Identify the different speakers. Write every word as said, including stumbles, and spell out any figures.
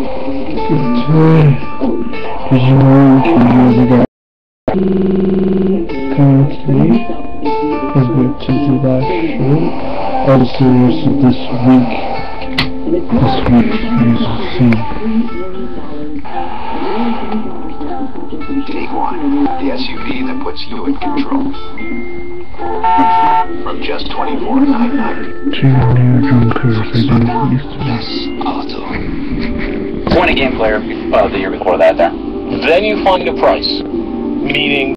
Speaker 1: Today, did you know you can use currently is going to the live show also rest of this week this week you will see
Speaker 2: Tiguan, the S U V that puts you in control. From just twenty-four ninety-nine.
Speaker 1: two new junkers I did yesterday.
Speaker 3: Won a game player uh, the year before that there. Then you find a price, meaning